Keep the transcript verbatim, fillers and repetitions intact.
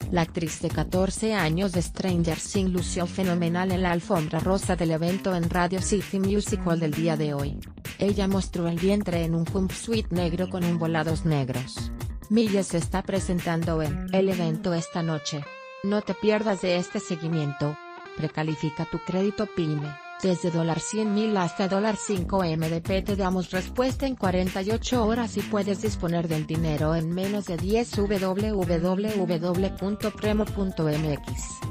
La actriz de catorce años de Stranger Things lució fenomenal en la alfombra rosa del evento en Radio City Music Hall del día de hoy. Ella mostró el vientre en un jumpsuit negro con envolados negros. Miley se está presentando en el evento esta noche. No te pierdas de este seguimiento. Precalifica tu crédito PYME. Desde cien mil hasta cinco M D P te damos respuesta en cuarenta y ocho horas y puedes disponer del dinero en menos de diez. w w w punto premo punto m x